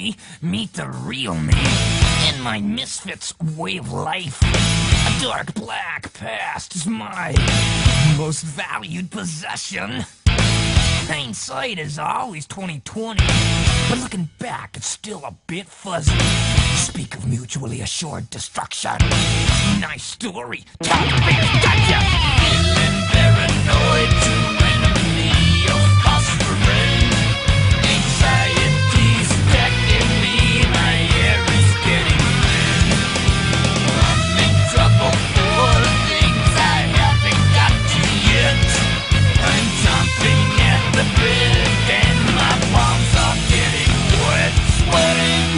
me, meet the real me. In my misfits way of life, a dark black past is my most valued possession. Hindsight is always 20/20, but looking back, it's still a bit fuzzy. Speak of mutually assured destruction. Nice story. Gotcha. Feeling paranoid, too enemy of phosphorin. Anxiety's attacking me, my air is getting thin. I'm in trouble for things I haven't got to yet. I'm jumping at the bit and my palms are getting wet, sweating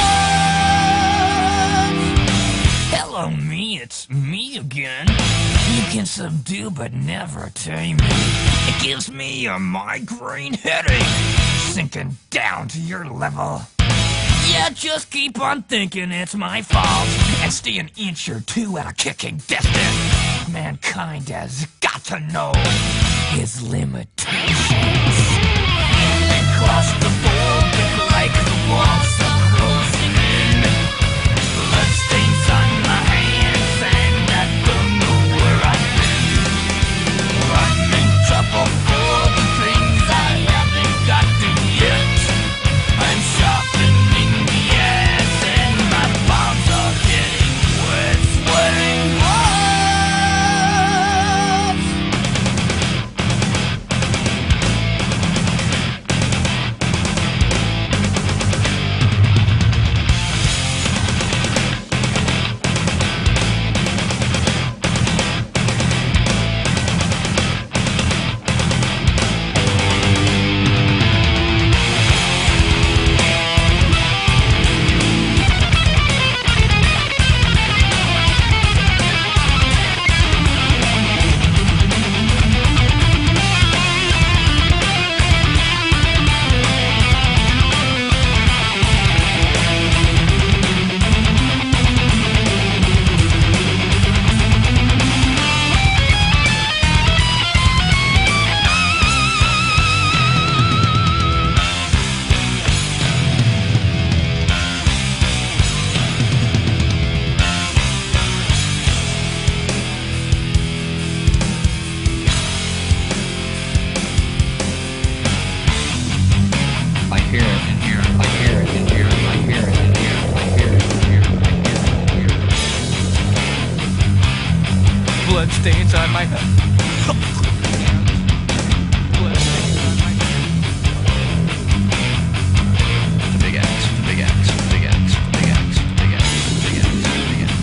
hard. Hello me, it's me again. You can subdue but never tame me. It gives me a migraine headache, sinking down to your level. Yeah, just keep on thinking it's my fault and stay an inch or two at a kicking distance. Mankind has got to know his limitations. And claustrophobic like the walls are closing in. Bloodstains on my hands and I don't know where I've been. I'm in trouble for the things I haven't got to yet. I'm sharpening the ass and my palms are getting wet, sweating hard. Bloodstains on my head. Bloodstains on my head. The big axe, the big axe, the big axe, the big axe, the big axe, the big axe, the big axe.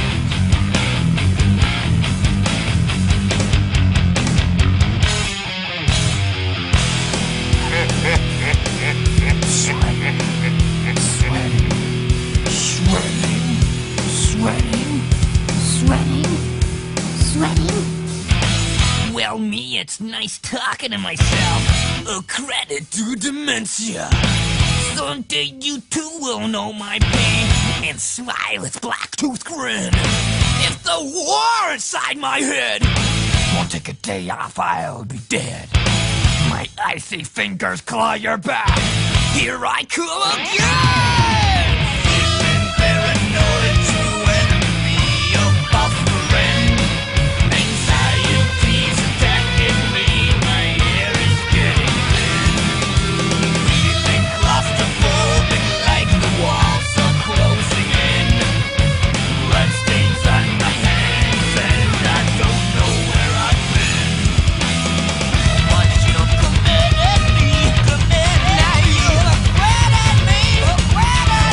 Well, me, it's nice talking to myself. A credit to dementia. Someday you too will know my pain and smile its black-toothed grin. If the war inside my head won't take a day off, I'll be dead. My icy fingers claw your back. Here I come again! Feeling paranoid, true enemy of phosphorin. Anxiety's attacking me, my air is getting thin. Feeling claustrophobic like the walls are closing in. Bloodstains on my hands and I don't know where I've been. What you committed me, now you regretted me, regretted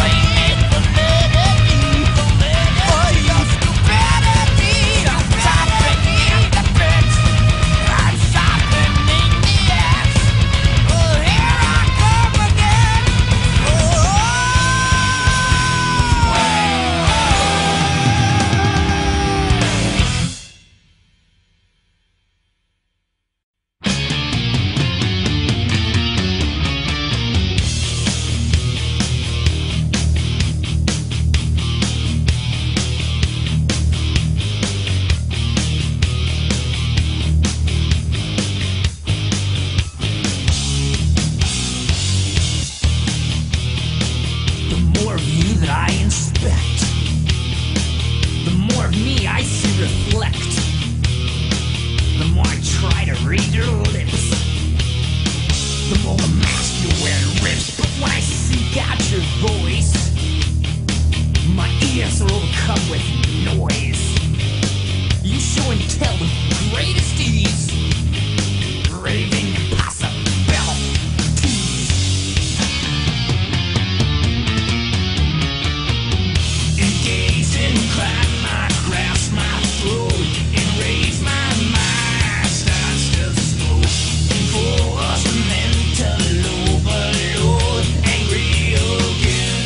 are overcome with noise. You show and tell with greatest ease, raving impossibilities. Engaged in crime, I grasp my throat, enrage my mind starts to smoke. For us mental overload, angry again,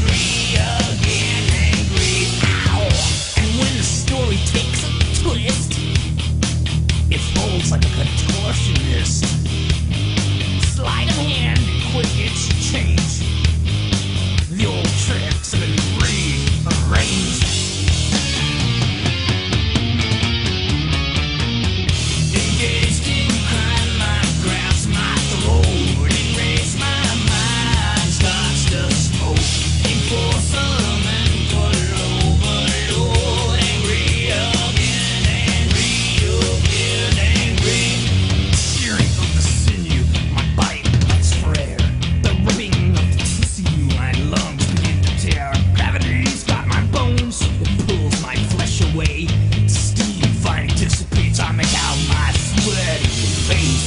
angry. Ow! And when the story takes a twist, it folds like a contortionist. Sleight of hand, quick exchange. The old tricks have been rearranged. Engaged in crime, I grasp my throat, enrage my mind starts to smoke. Enforcement overload, angry again, angry. Shearing of the sinew, my body bites for air. The ripping of the tissue, my lungs begin to tear. Gravity's got my bones, it pulls my flesh away. Steam finally dissipates, I make out my sweaty face.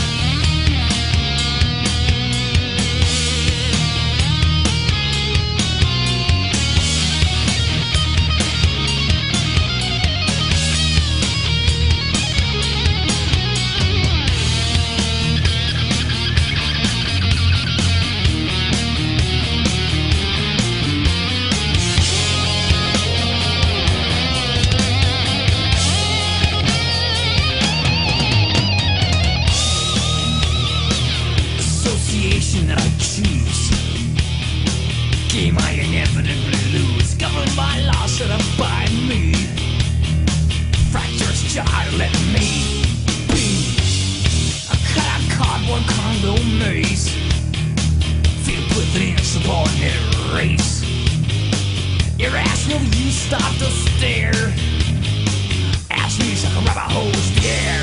Association that I choose, game I inevitably lose, governed by laws set up by me. Fractures jar, let me be a cut out cardboard condo maze, filled with an insubordinate race. Irrational, you stop to stare. Ask me like a rubber hose the air.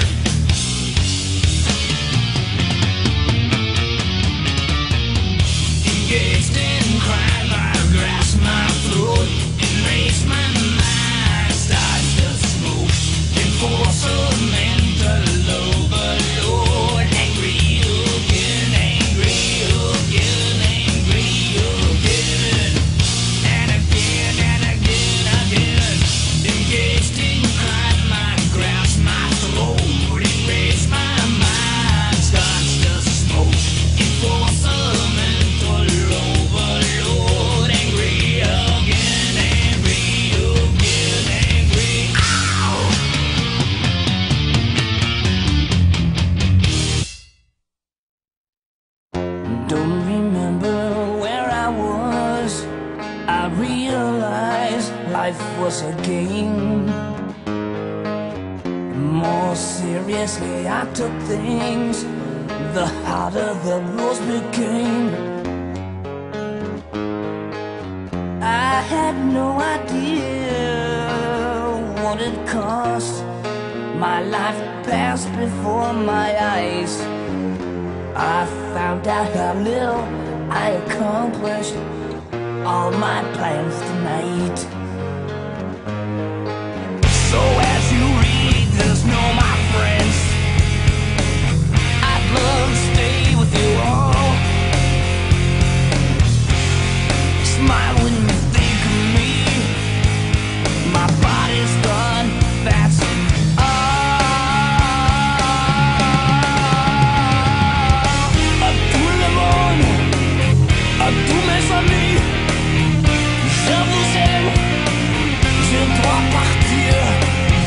Engaged in crime, I grasp my throat, enrage my mind starts to smoke. Enforcement overload, angry again, and again. Engaged in crime, I grasp my throat, enrage my mind starts to smoke. Enforcement overload, angry again, ow! Don't remember where I was. I realized life was a game. More seriously I took things, the harder the rules became. I had no idea what it cost. My life passed before my eyes. I found out how little I accomplished all my plans tonight. So as you read this, know my friends, I'd love to stay with you all. Smile when you think of me. My body's gone, that's tous mes amis, je vous aime, je dois partir.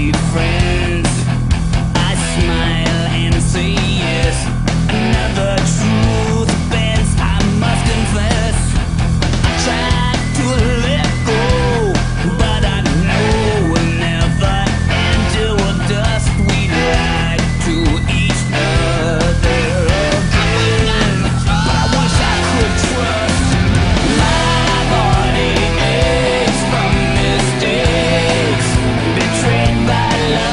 be friends. I smile and say yes. Another truth bends, I must confess. I tried to let go, but I know we'll never end till we're dust. We lie to each other again. But I wish I could trust. My body aches from mistakes, betrayed by love.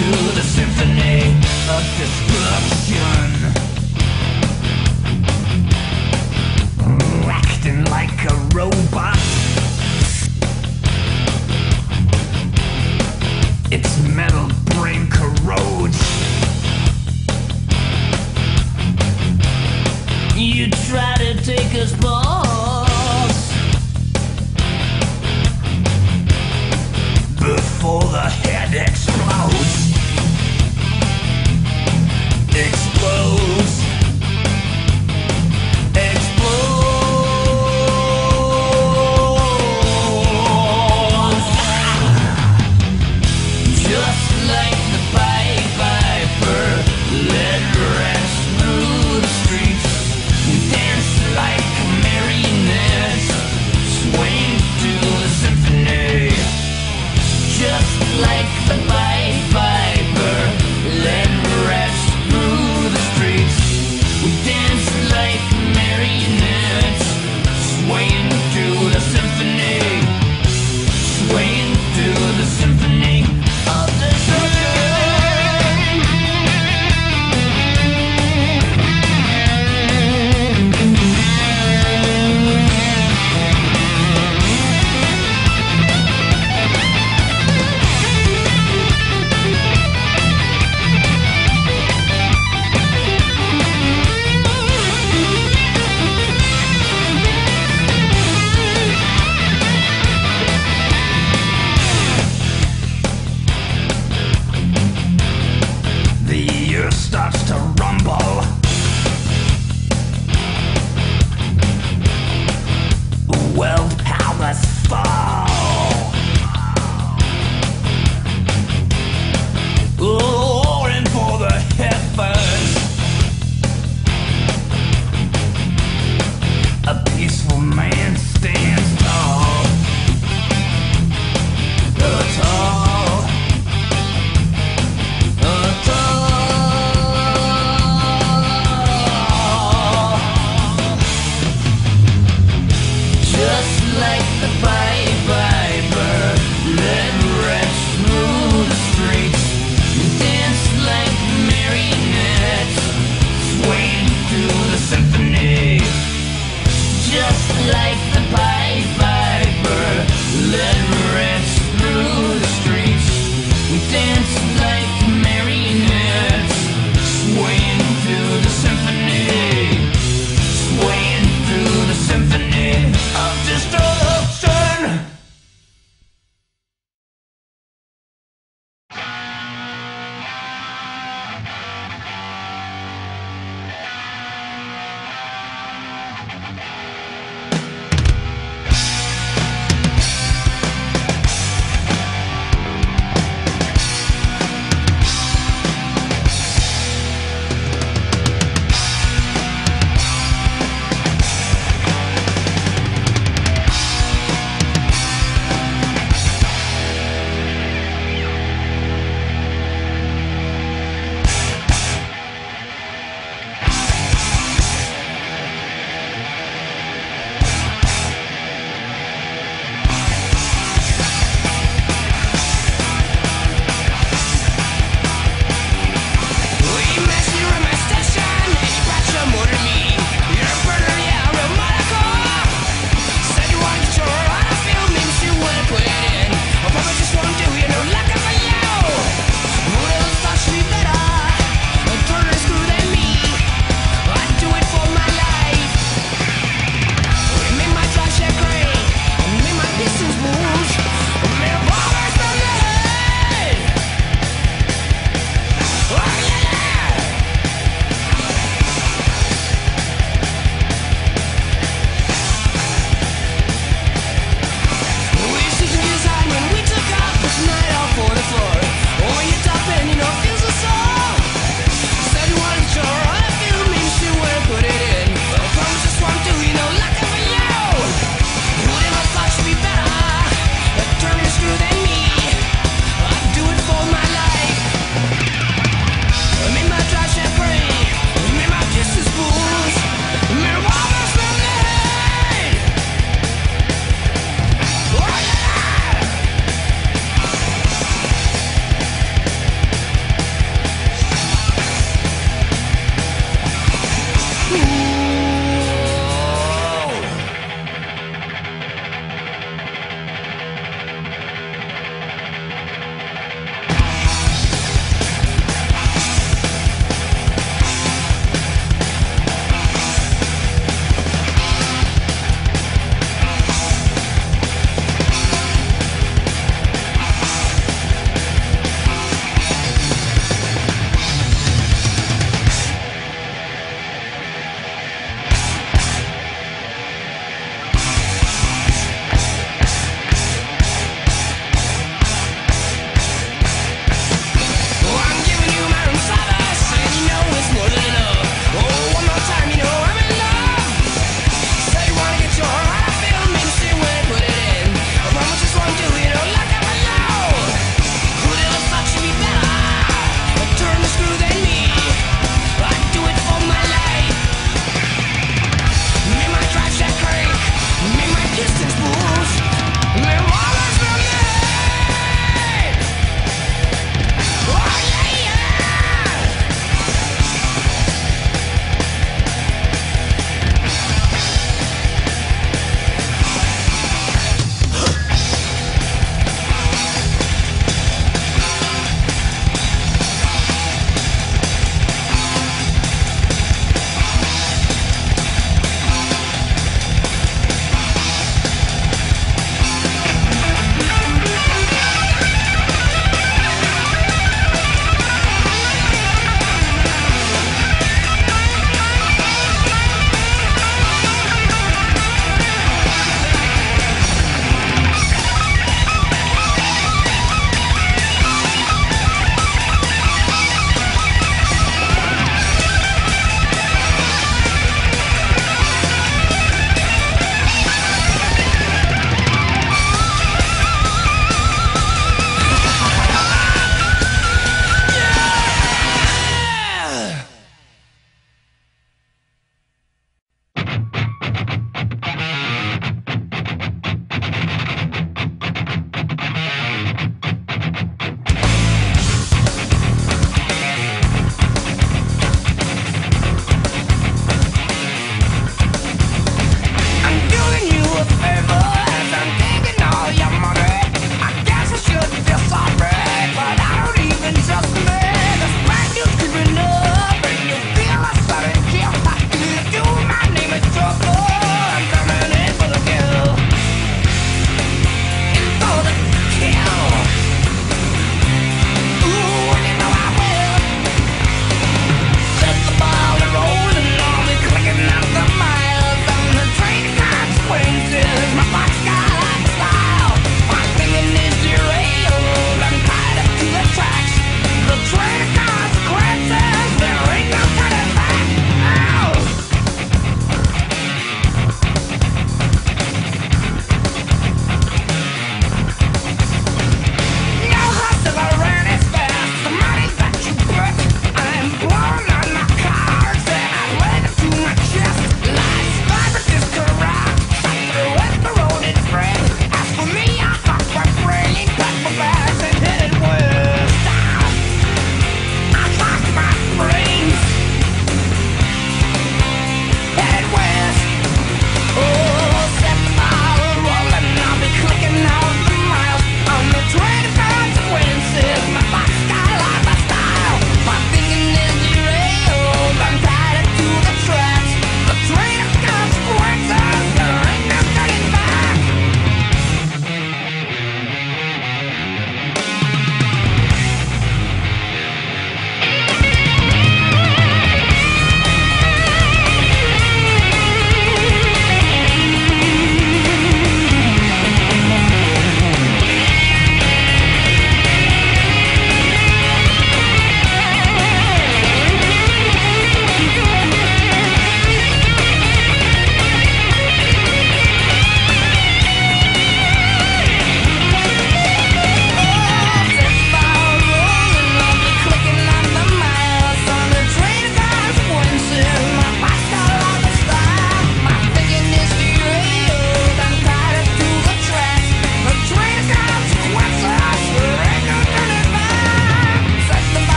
to the symphony of destruction. Acting like a robot. Its metal brain corrodes. You try to take us balls before the head explodes. Explode.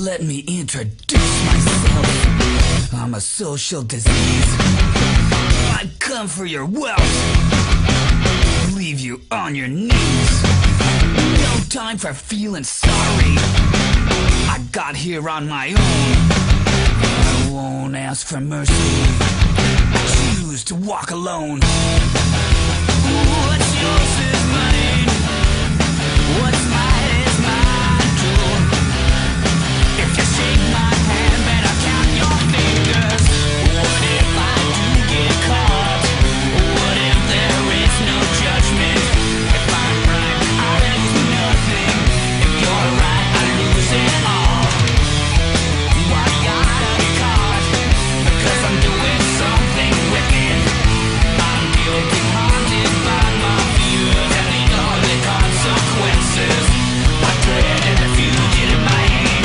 Let me introduce myself. I'm a social disease. I come for your wealth, leave you on your knees. No time for feeling sorry. I got here on my own. I won't ask for mercy. I choose to walk alone. What's yours is mine. What's mine is mine too. If you shake my hand, better count your fingers. What if I do get caught? What if there is no judgment? If I'm right, I lose nothing. If you're right, I lose it all. Why gotta get caught? Because I'm doing something wicked. I'm guilty, haunted by my fears and the ugly consequences. I dreaded the fugitive in my hand.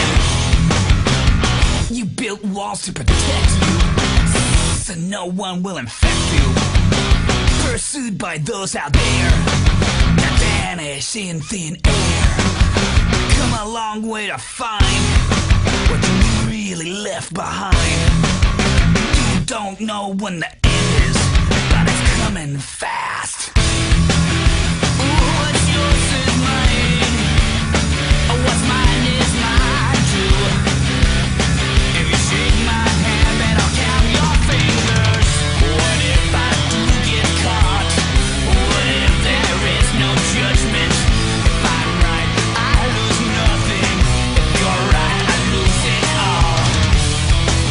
You built walls to protect you, so no one will infect you. Pursued by those out there that vanish in thin air. Come a long way to find what you really left behind. You don't know when the end is, but it's coming fast. What's yours is mine. What's mine is mine too. If you shake my hand, then I'll count your fingers. What if I do get caught? What if there is no judgment? If I'm right, I lose nothing. If you're right, I lose it all.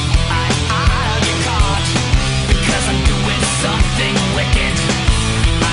I get caught because I'm doing something wicked.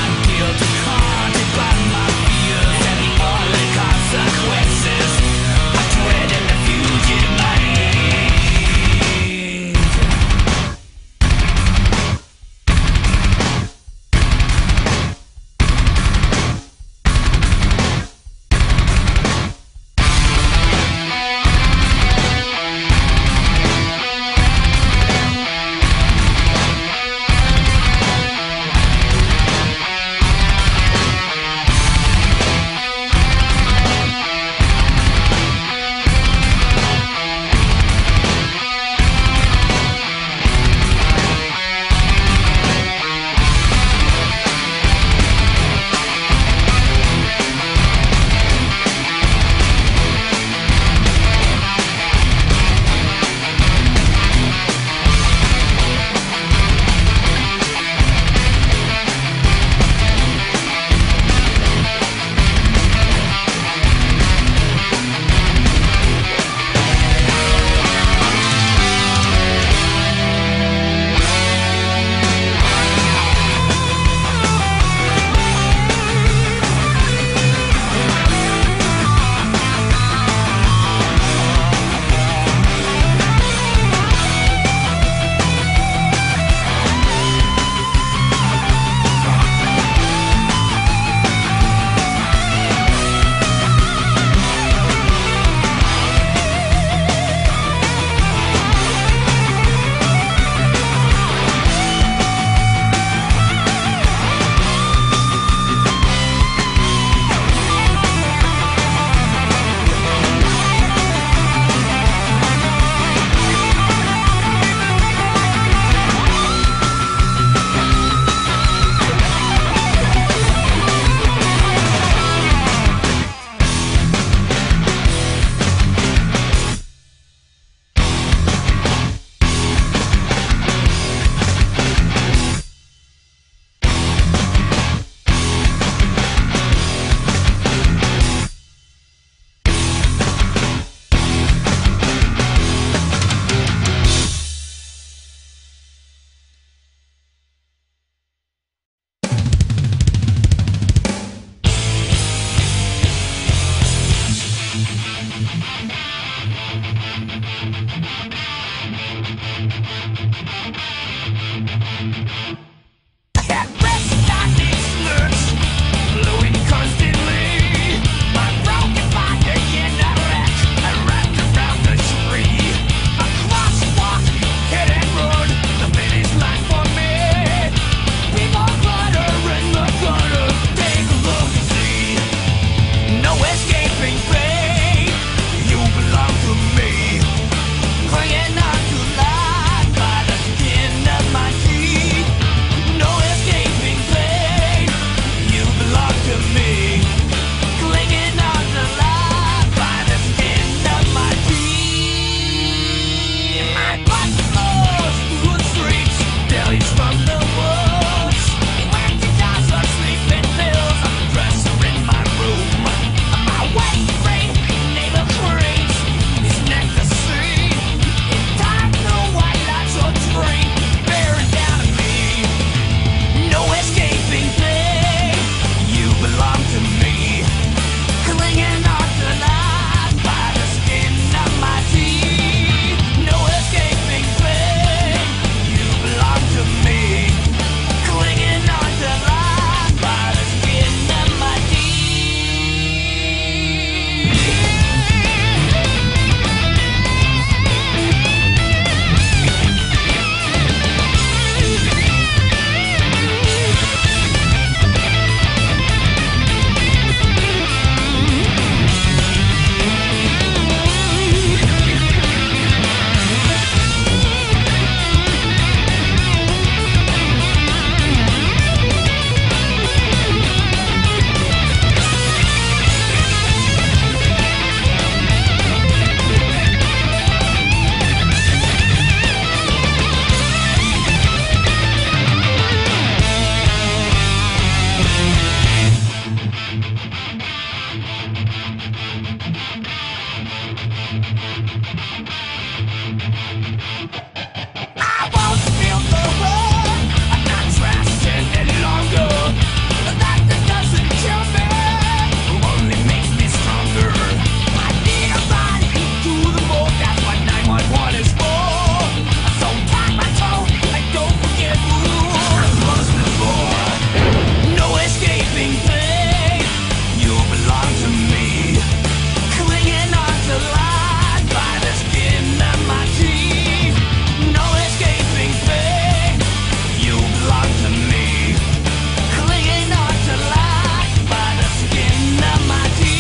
I won't feel the world. I'm not trash any longer. That doesn't kill me, only makes me stronger. I need a ride to the moon, that's what 911 is for. So tap my toe and don't forget who I'm busted for. No escaping pain, you belong to me. Clinging on to life by the skin of my teeth. No escaping pain, you belong to me. Clinging on to life by the skin of my teeth.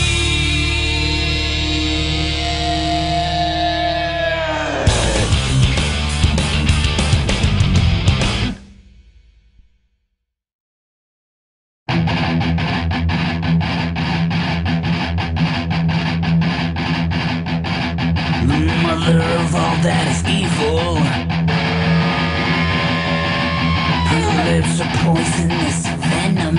Mother of all that is evil, her lips are poisonous venom.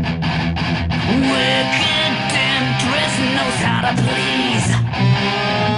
Wicked temptress knows how to please.